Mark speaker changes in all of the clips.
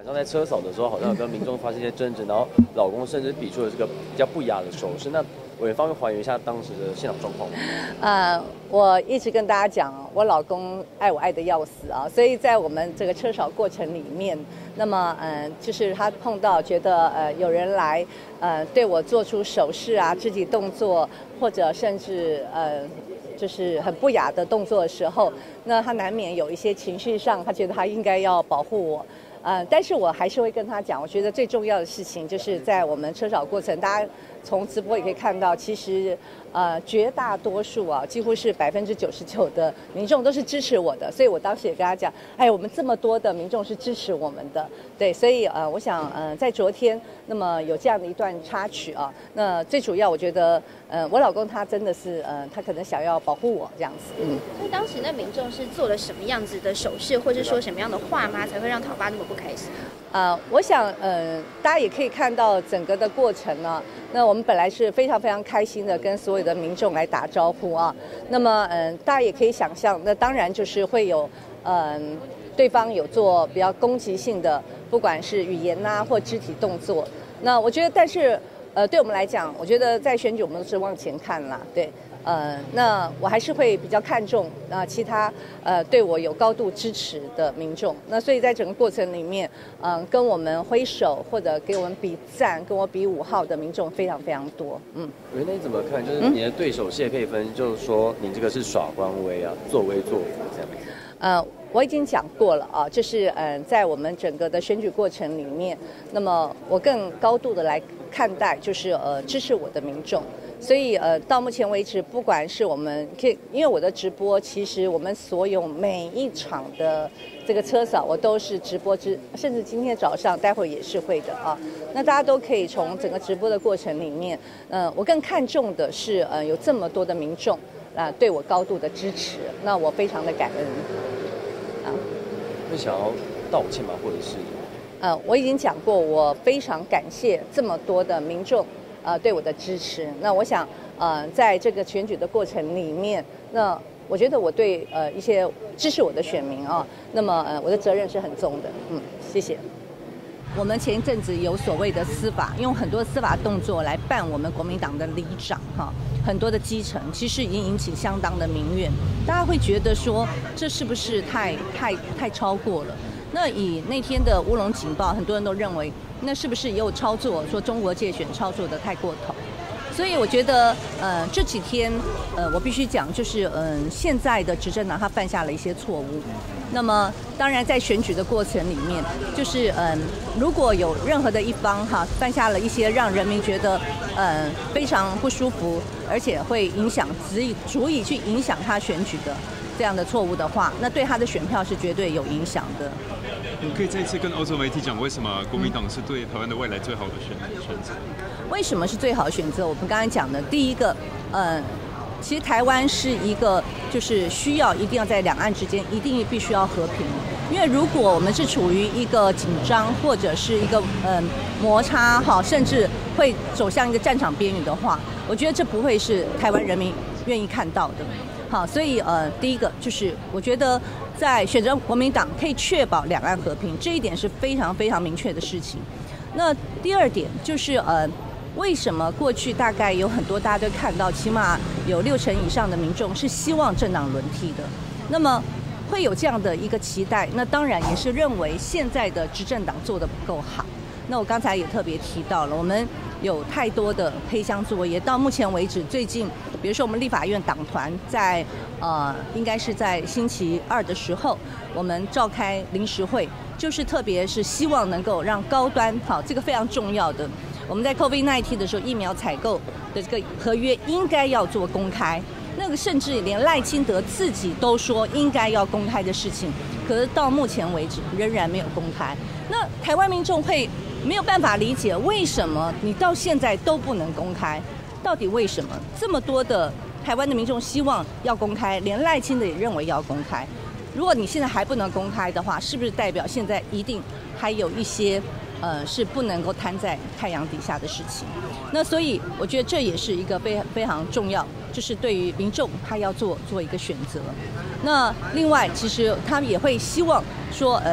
Speaker 1: 晚上在车扫的时候，好像有跟民众发生一些争执，然后老公甚至比出了这个比较不雅的手势。那委员方面还原一下当时的现场状况吗？
Speaker 2: 我一直跟大家讲，我老公爱我爱得要死啊，所以在我们这个车扫过程里面，那么就是他碰到觉得有人来对我做出手势啊、肢体动作，或者甚至就是很不雅的动作的时候，那他难免有一些情绪上，他觉得他应该要保护我。但是我还是会跟他讲，我觉得最重要的事情就是在我们车扫过程，大家从直播也可以看到，其实绝大多数啊，几乎是99%的民众都是支持我的，所以我当时也跟他讲，我们这么多的民众是支持我们的，对，所以我想在昨天那么有这样的一段插曲啊，那最主要我觉得我老公他真的是他可能想要保护我这样子，
Speaker 3: 所以当时那民众是做了什么样子的手势，或者说什么样的话吗，才会让讨爸那么不开心？
Speaker 2: 我想大家也可以看到整个的过程呢。那我们本来是非常非常开心的跟所有的民众来打招呼啊。那么大家也可以想象，那当然就是会有对方有做比较攻击性的，不管是语言啊或肢体动作。那我觉得，但是对我们来讲，我觉得在选举我们都是往前看啦，对。那我还是会比较看重其他对我有高度支持的民众。那所以在整个过程里面，跟我们挥手或者给我们比赞、跟我比5号的民众非常非常多。
Speaker 1: 那你怎么看？就是你的对手谢佩芬，就是说你这个是耍官威啊，作威作福这样。
Speaker 2: 我已经讲过了啊，就是在我们整个的选举过程里面，那么我更高度的来看待，就是支持我的民众。所以到目前为止，不管是我们因为我的直播，其实我们所有每一场的这个车扫，我都是直播甚至今天早上待会儿也是会的啊。那大家都可以从整个直播的过程里面，我更看重的是有这么多的民众对我高度的支持，那我非常的感恩。
Speaker 1: 会想要道歉吗？或者是？
Speaker 2: 我已经讲过，我非常感谢这么多的民众对我的支持。那我想在这个选举的过程里面，那我觉得我对一些支持我的选民啊，那么我的责任是很重的。谢谢。我们前一阵子有所谓的司法，用很多司法动作来办我们国民党的里长很多的基层其实已经引起相当的民怨，大家会觉得说这是不是太超过了？那以那天的乌龙警报，很多人都认为那是不是也有操作，说中国介选操作的太过头？所以我觉得这几天我必须讲，就是现在的执政党他犯下了一些错误。那么当然在选举的过程里面，就是如果有任何的一方犯下了一些让人民觉得非常不舒服，而且会影响足以去影响他选举的这样的错误的话，那对他的选票是绝对有影响的。
Speaker 4: 你可以再次跟欧洲媒体讲，为什么国民党是对台湾的未来最好的选择？
Speaker 2: 为什么是最好的选择？我们刚才讲的，第一个，其实台湾是一个就是需要一定要在两岸之间一定必须要和平，因为如果我们是处于一个紧张或者是一个摩擦甚至会走向一个战场边缘的话，我觉得这不会是台湾人民愿意看到的。所以第一个就是我觉得在选择国民党可以确保两岸和平，这一点是非常非常明确的事情。那第二点就是为什么过去大概有很多大家都看到，起码有60%以上的民众是希望政党轮替的，那么会有这样的一个期待，那当然也是认为现在的执政党做得不够好。那我刚才也特别提到了，我们有太多的黑箱作业，到目前为止，最近比如说我们立法院党团在应该是在星期2的时候，我们召开临时会，就是特别是希望能够让高端这个非常重要的，我们在 COVID-19 的时候疫苗采购的这个合约应该要做公开，那个甚至连赖清德自己都说应该要公开的事情，可是到目前为止仍然没有公开。那台湾民众会没有办法理解为什么你到现在都不能公开，到底为什么这么多的台湾的民众希望要公开，连赖清德也认为要公开？如果你现在还不能公开的话，是不是代表现在一定还有一些是不能够摊在太阳底下的事情？那所以我觉得这也是一个非常重要，就是对于民众他要做一个选择。那另外其实他们也会希望说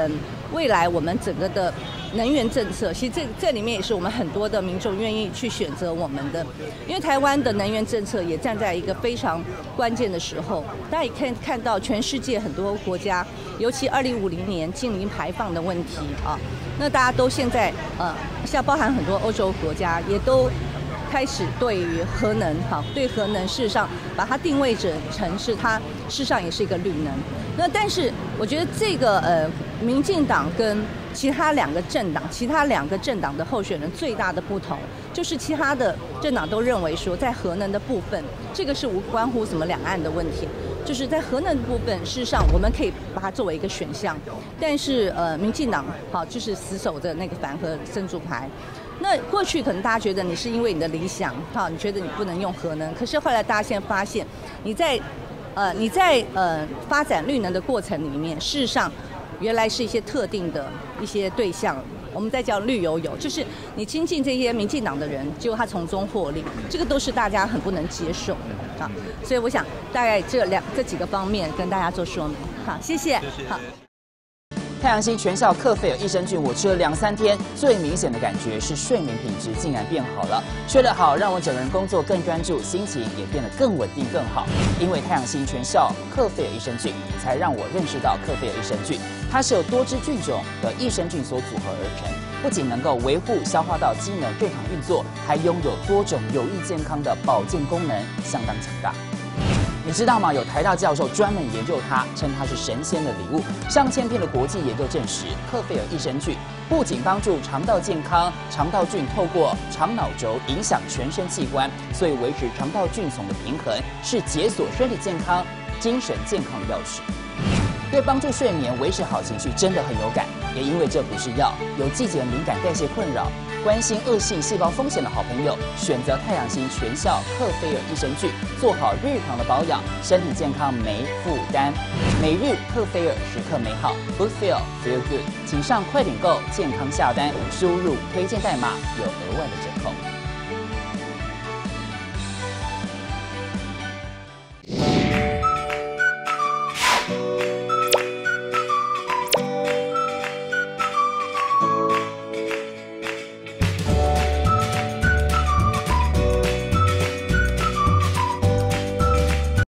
Speaker 2: 未来我们整个的能源政策，其实这里面也是我们很多的民众愿意去选择我们的，因为台湾的能源政策也站在一个非常关键的时候。大家也可以看到，全世界很多国家，尤其2050年净零排放的问题啊，那大家都现在像包含很多欧洲国家也都开始对于核能，对核能事实上把它定位成是它事实上也是一个绿能。那但是我觉得这个民进党跟其他两个政党的候选人最大的不同，就是其他的政党都认为说，在核能的部分，这个是无关乎什么两岸的问题，就是在核能的部分，事实上我们可以把它作为一个选项，但是民进党就是死守着那个反核珍珠牌。那过去可能大家觉得你是因为你的理想，你觉得你不能用核能，可是后来大家现在发现，你在发展绿能的过程里面，事实上原来是一些特定的一些对象，我们在叫绿油油，就是你亲近这些民进党的人，结果他从中获利，这个都是大家很不能接受的所以我想大概这几个方面跟大家做说明。好，谢谢。好。
Speaker 5: 太阳星全效克菲尔益生菌，我吃了2-3天，最明显的感觉是睡眠品质竟然变好了。睡得好，让我整个人工作更专注，心情也变得更稳定更好。因为太阳星全效克菲尔益生菌，才让我认识到克菲尔益生菌，它是由多支菌种的益生菌所组合而成，不仅能够维护消化道机能正常运作，还拥有多种有益健康的保健功能，相当强大。你知道吗？有台大教授专门研究它，称它是神仙的礼物。上千篇的国际研究证实，克菲尔益生菌不仅帮助肠道健康，肠道菌透过肠脑轴影响全身器官，所以维持肠道菌丛的平衡是解锁身体健康、精神健康的钥匙。对帮助睡眠、维持好情绪真的很有感，也因为这不是药，有季节敏感、代谢困扰、关心恶性细胞风险的好朋友，选择太阳星全效克菲尔益生菌，做好日常的保养，身体健康没负担。每日克菲尔，时刻美好 ，Good Feel Feel Good， 请上快点购健康下单，输入推荐代码有额外的折扣。